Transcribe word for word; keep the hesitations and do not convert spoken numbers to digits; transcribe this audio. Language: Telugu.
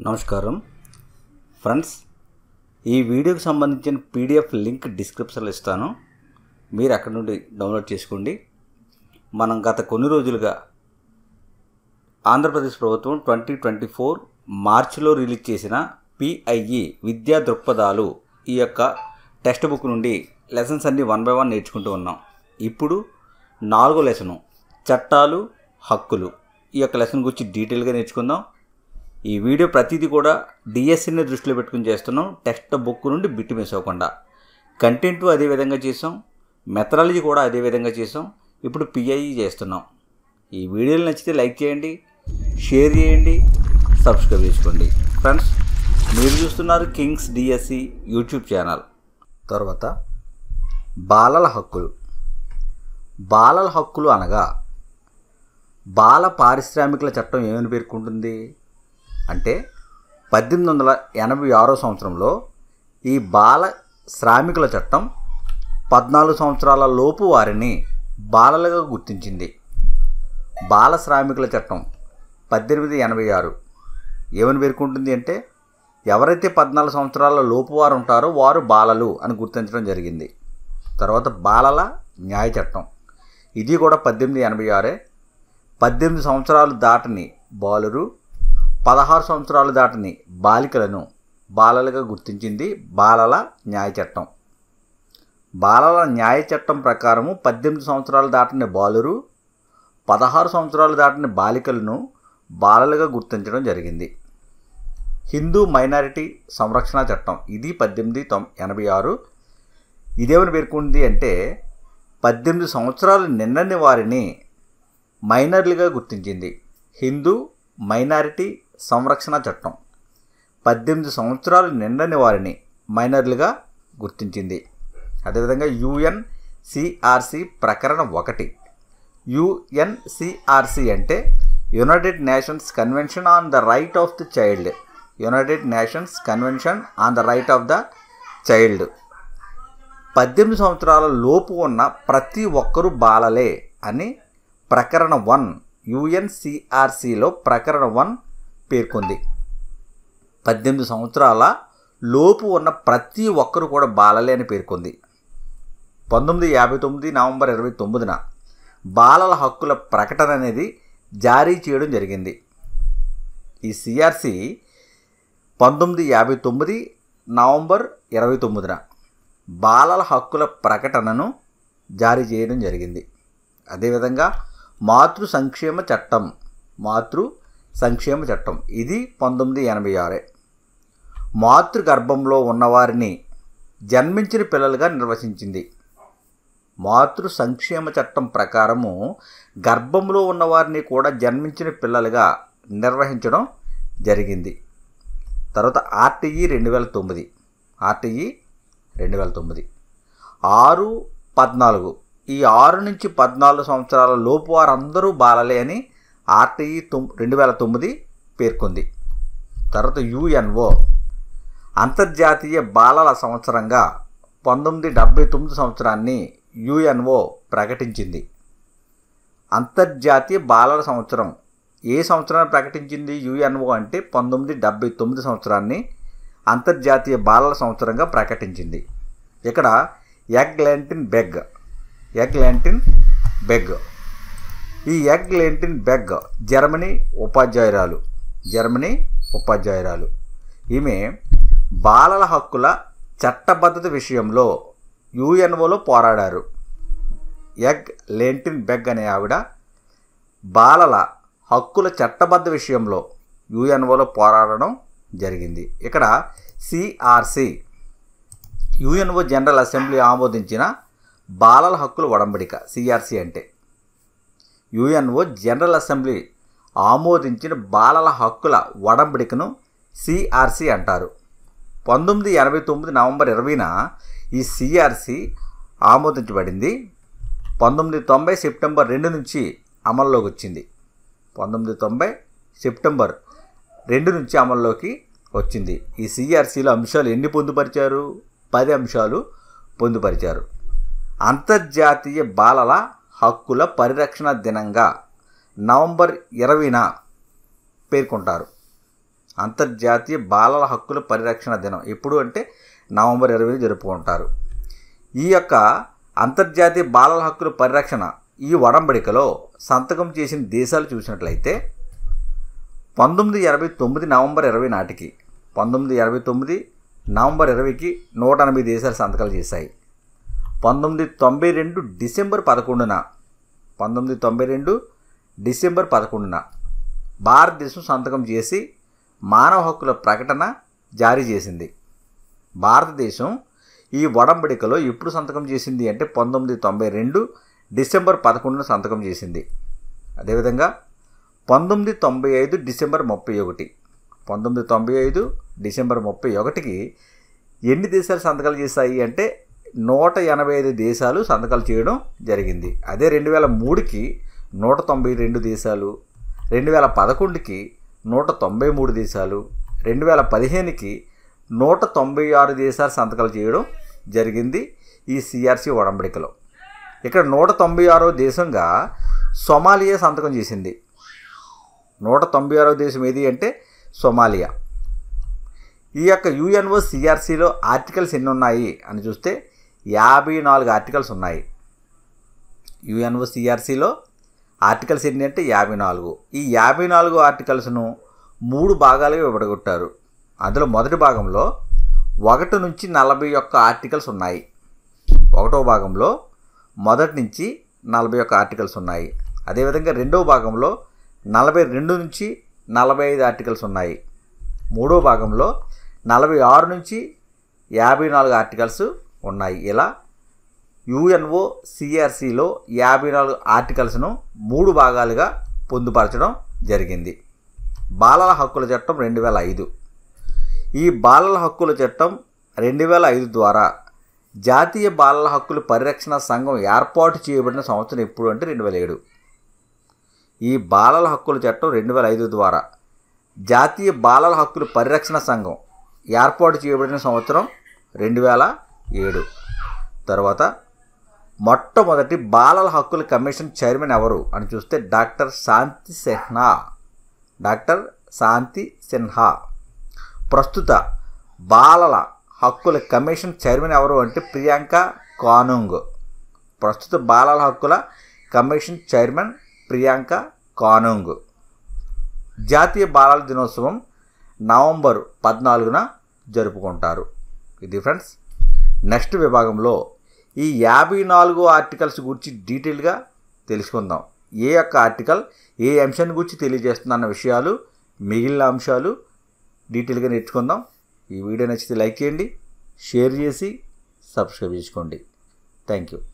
నమస్కారం ఫ్రెండ్స్, ఈ వీడియోకి సంబంధించిన పీడిఎఫ్ లింక్ డిస్క్రిప్షన్లో ఇస్తాను. మీరు అక్కడ నుండి డౌన్లోడ్ చేసుకోండి. మనం గత కొన్ని రోజులుగా ఆంధ్రప్రదేశ్ ప్రభుత్వం ట్వంటీ ట్వంటీ ఫోర్ మార్చిలో రిలీజ్ చేసిన పిఐఈ విద్యా దృక్పథాలు ఈ యొక్క టెక్స్ట్ బుక్ నుండి లెసన్స్ అన్నీ వన్ బై వన్ నేర్చుకుంటూ ఉన్నాం. ఇప్పుడు నాలుగో లెసను చట్టాలు హక్కులు, ఈ యొక్క లెసన్ గురించి డీటెయిల్గా నేర్చుకుందాం. ఈ వీడియో ప్రతిదీ కూడా డిఎస్సిని దృష్టిలో పెట్టుకుని చేస్తున్నాం. టెక్స్ట్ బుక్ నుండి బిట్ మిస్ అవ్వకుండా కంటెంట్ అదే విధంగా చేసాం, మెథడాలజీ కూడా అదే విధంగా చేసాం. ఇప్పుడు పిఐఈ చేస్తున్నాం. ఈ వీడియోలు నచ్చితే లైక్ చేయండి, షేర్ చేయండి, సబ్స్క్రైబ్ చేసుకోండి. ఫ్రెండ్స్, మీరు చూస్తున్నారు కింగ్స్ డిఎస్సి యూట్యూబ్ ఛానల్. తర్వాత బాలల హక్కులు. బాలల హక్కులు అనగా బాల పారిశ్రామికుల చట్టం ఏమని పేర్కొంటుంది అంటే పద్దెనిమిది వందల ఎనభై ఆరో సంవత్సరంలో ఈ బాల శ్రామికుల చట్టం పద్నాలుగు సంవత్సరాల లోపు వారిని బాలలుగా గుర్తించింది. బాల శ్రామికుల చట్టం పద్దెనిమిది ఎనభై ఆరు ఏమని పేర్కొంటుంది అంటే ఎవరైతే పద్నాలుగు సంవత్సరాల లోపు వారు ఉంటారో వారు బాలలు అని గుర్తించడం జరిగింది. తర్వాత బాలల న్యాయ చట్టం, ఇది కూడా పద్దెనిమిది ఎనభై ఆరే. పద్దెనిమిది సంవత్సరాలు దాటని బాలురు, పదహారు సంవత్సరాలు దాటని బాలికలను బాలలుగా గుర్తించింది బాలల న్యాయ చట్టం. బాలల న్యాయ చట్టం ప్రకారము పద్దెనిమిది సంవత్సరాలు దాటని బాలురు, పదహారు సంవత్సరాలు దాటని బాలికలను బాలలుగా గుర్తించడం జరిగింది. హిందూ మైనారిటీ సంరక్షణ చట్టం, ఇది పద్దెనిమిది తొం ఎనభై ఆరు ఇదేమని పేర్కొంది అంటే పద్దెనిమిది సంవత్సరాలు నిండని వారిని మైనర్లుగా గుర్తించింది. హిందూ మైనారిటీ సంరక్షణ చట్టం పద్దెనిమిది సంవత్సరాలు నిండని వారిని మైనర్లుగా గుర్తించింది. అదేవిధంగా యుఎన్సిఆర్సి ప్రకరణ ఒకటి. యుఎన్సిఆర్సి అంటే United Nations Convention on the right of the child. United Nations Convention on the right of the child. పద్దెనిమిది సంవత్సరాల లోపు ఉన్న ప్రతి ఒక్కరూ బాలలే అని ప్రకరణ వన్ యుఎన్సిఆర్సిలో ప్రకరణ వన్ పేర్కొంది. పద్దెనిమిది సంవత్సరాల లోపు ఉన్న ప్రతి ఒక్కరు కూడా బాలలే అని పేర్కొంది. పంతొమ్మిది యాభై తొమ్మిది నవంబర్ ఇరవై తొమ్మిదిన బాలల హక్కుల ప్రకటన అనేది జారీ చేయడం జరిగింది. ఈ సిఆర్సి పంతొమ్మిది యాభై తొమ్మిది నవంబర్ ఇరవై తొమ్మిదిన బాలల హక్కుల ప్రకటనను జారీ చేయడం జరిగింది. అదేవిధంగా మాతృ సంక్షేమ చట్టం, మాతృ సంక్షేమ చట్టం ఇది పంతొమ్మిది ఎనభై ఆరే. మాతృ గర్భంలో ఉన్నవారిని జన్మించిన పిల్లలుగా నిర్వచించింది. మాతృ సంక్షేమ చట్టం ప్రకారము గర్భంలో ఉన్నవారిని కూడా జన్మించిన పిల్లలుగా నిర్వహించడం జరిగింది. తర్వాత ఆర్టీఈ రెండు వేల తొమ్మిది ఆర్టీఈ రెండు వేల తొమ్మిది ఆరు పద్నాలుగు ఈ ఆరు నుంచి పద్నాలుగు సంవత్సరాల లోపు వారందరూ బాలలే అని ఆర్టీఈ తొమ్ రెండు వేల తొమ్మిది పేర్కొంది. తర్వాత యుఎన్ఓ అంతర్జాతీయ బాలల సంవత్సరంగా పంతొమ్మిది డెబ్బై తొమ్మిది సంవత్సరాన్ని యుఎన్ఓ ప్రకటించింది. అంతర్జాతీయ బాలల సంవత్సరం ఏ సంవత్సరాన్ని ప్రకటించింది యుఎన్ఓ అంటే పంతొమ్మిది డెబ్బై తొమ్మిది సంవత్సరాన్ని అంతర్జాతీయ బాలల సంవత్సరంగా ప్రకటించింది. ఇక్కడ ఎగ్ లెంటిన్ బెగ్ ఎగ్ లెంటిన్ బెగ్ ఈ ఎగ్ లెంటిన్ బెగ్ జర్మనీ ఉపాధ్యాయురాలు జర్మనీ ఉపాధ్యాయురాలు ఈమె బాలల హక్కుల చట్టబద్ధత విషయంలో యుఎన్ఓలో పోరాడారు. ఎగ్ లెంటిన్ బెగ్ అనే ఆవిడ బాలల హక్కుల చట్టబద్ధ విషయంలో యుఎన్ఓలో పోరాడడం జరిగింది. ఇక్కడ సిఆర్సి యుఎన్ఓ జనరల్ అసెంబ్లీ ఆమోదించిన బాలల హక్కుల ఒడంబడిక. సిఆర్సి అంటే యుఎన్ఓ జనరల్ అసెంబ్లీ ఆమోదించిన బాలల హక్కుల ఒడంబడికను సిఆర్సి అంటారు. పంతొమ్మిది ఎనభై తొమ్మిది నవంబర్ ఇరవైన ఈ సిఆర్సి ఆమోదించబడింది. పంతొమ్మిది తొంభై సెప్టెంబర్ రెండు నుంచి అమల్లోకి వచ్చింది. పంతొమ్మిది తొంభై సెప్టెంబర్ రెండు నుంచి అమల్లోకి వచ్చింది. ఈ సిఆర్సిలో అంశాలు ఎన్ని పొందుపరిచారు? పది అంశాలు పొందుపరిచారు. అంతర్జాతీయ బాలల హక్కుల పరిరక్షణ దినంగా నవంబర్ ఇరవైన పేర్కొంటారు. అంతర్జాతీయ బాలల హక్కుల పరిరక్షణ దినం ఎప్పుడు అంటే నవంబర్ ఇరవై జరుపుకుంటారు. ఈ యొక్క అంతర్జాతీయ బాలల హక్కుల పరిరక్షణ ఈ ఒడంబడికలో సంతకం చేసిన దేశాలు చూసినట్లయితే పంతొమ్మిది ఎనభై తొమ్మిది నవంబర్ ఇరవై నాటికి పంతొమ్మిది ఎనభై తొమ్మిది నవంబర్ ఇరవైకి నూట ఎనభై దేశాలు సంతకాలు చేశాయి. పంతొమ్మిది తొంభై రెండు డిసెంబర్ పదకొండున పంతొమ్మిది తొంభై రెండు డిసెంబర్ పదకొండున భారతదేశం సంతకం చేసి మానవ హక్కుల ప్రకటన జారీ చేసింది. భారతదేశం ఈ ఒడంబడికలో ఎప్పుడు సంతకం చేసింది అంటే పంతొమ్మిది తొంభై రెండు డిసెంబర్ పదకొండున సంతకం చేసింది. అదేవిధంగా పంతొమ్మిది తొంభై ఐదు డిసెంబర్ ముప్పై ఒకటి పంతొమ్మిది తొంభై ఐదు డిసెంబర్ ముప్పై ఒకటికి ఎన్ని దేశాలు సంతకాలు చేశాయి అంటే నూట ఎనభై ఐదు దేశాలు సంతకాలు చేయడం జరిగింది. అదే రెండు వేల మూడుకి నూట తొంభై రెండు దేశాలు, రెండు వేల పదకొండుకి నూట తొంభై మూడు దేశాలు, రెండు వేల పదిహేనుకి నూట తొంభై ఆరు దేశాలు సంతకాలు చేయడం జరిగింది ఈ సిఆర్సి ఒడంబడికలో. ఇక్కడ నూట తొంభై ఆరో దేశంగా సొమాలియా సంతకం చేసింది. నూట తొంభై ఆరో దేశం ఏది అంటే సొమాలియా. ఈ యొక్క యుఎన్ఓ సిఆర్సిలో ఆర్టికల్స్ ఎన్ని ఉన్నాయి అని చూస్తే యాభై నాలుగు ఆర్టికల్స్ ఉన్నాయి. యుఎన్ఓ సిఆర్సిలో ఆర్టికల్స్ ఎన్ని అంటే యాభై నాలుగు. ఈ యాభై నాలుగు ఆర్టికల్స్ను మూడు భాగాలుగా విడగొట్టారు. అందులో మొదటి భాగంలో ఒకటి నుంచి నలభై ఒక్క ఆర్టికల్స్ ఉన్నాయి. ఒకటో భాగంలో మొదటి నుంచి నలభై ఒక్క ఆర్టికల్స్ ఉన్నాయి. అదేవిధంగా రెండవ భాగంలో నలభై రెండు నుంచి నలభై ఐదు ఆర్టికల్స్ ఉన్నాయి. మూడో భాగంలో నలభై ఆరు నుంచి యాభై నాలుగు ఆర్టికల్స్ ఉన్నాయి. ఇలా యుఎన్ఓ సిఆర్సిలో యాభై నాలుగు ఆర్టికల్స్ను మూడు భాగాలుగా పొందుపరచడం జరిగింది. బాలల హక్కుల చట్టం రెండు వేల ఐదు. ఈ బాలల హక్కుల చట్టం రెండు వేల ఐదు ద్వారా జాతీయ బాలల హక్కుల పరిరక్షణ సంఘం ఏర్పాటు చేయబడిన సంవత్సరం ఎప్పుడు అంటే రెండు వేల ఏడు. ఈ బాలల హక్కుల చట్టం రెండు వేల ఐదు ద్వారా జాతీయ బాలల హక్కుల పరిరక్షణ సంఘం ఏర్పాటు చేయబడిన సంవత్సరం రెండు వేల ఏడు. తర్వాత మొట్టమొదటి బాలల హక్కుల కమిషన్ చైర్మన్ ఎవరు అని చూస్తే డాక్టర్ శాంతి సిన్హా. డాక్టర్ శాంతి సిన్హా. ప్రస్తుత బాలల హక్కుల కమిషన్ చైర్మన్ ఎవరు అంటే ప్రియాంక కానుంగ్. ప్రస్తుత బాలల హక్కుల కమిషన్ చైర్మన్ ప్రియాంక కానుంగ్. జాతీయ బాలల దినోత్సవం నవంబర్ పద్నాలుగున జరుపుకుంటారు. ఇది ఫ్రెండ్స్. నెక్స్ట్ విభాగంలో ఈ యాభై నాలుగు ఆర్టికల్స్ గురించి డీటెయిల్గా తెలుసుకుందాం. ఏ యొక్క ఆర్టికల్ ఏ అంశాన్ని గురించి తెలియజేస్తుందన్న విషయాలు, మిగిలిన అంశాలు డీటెయిల్గా నేర్చుకుందాం. ఈ వీడియో నచ్చితే లైక్ చేయండి, షేర్ చేసి సబ్స్క్రైబ్ చేసుకోండి. Thank you.